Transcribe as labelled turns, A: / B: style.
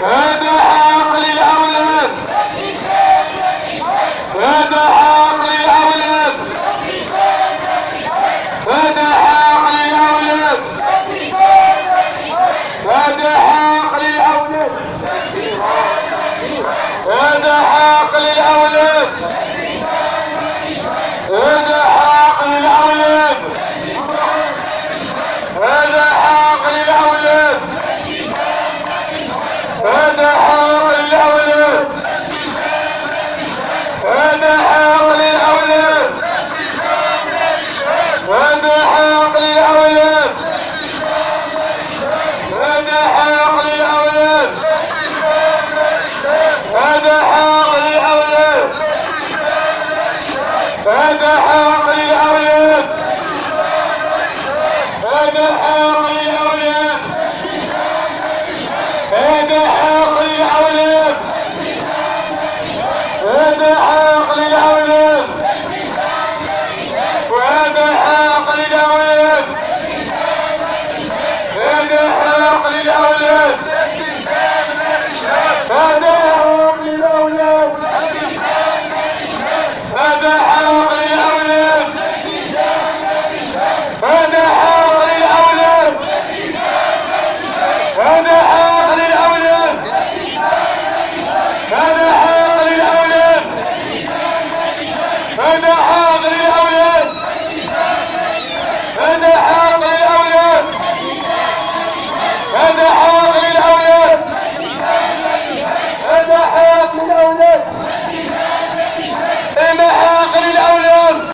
A: هذا حق للأولاد، هذا حق للأولاد، هذا حق للأولاد، هذا حق للأولاد، هذا حق للأولاد، هذا حق للأولاد، هذا حق للأولاد، هذا حق للأولاد، هذا حق للأولاد، هذا حق للأولاد، هذا حق للأولاد، هذا حق للأولاد، هذا حق للأولاد، هذا حق للأولاد، هذا حق للأولاد، هذا حق للأولاد.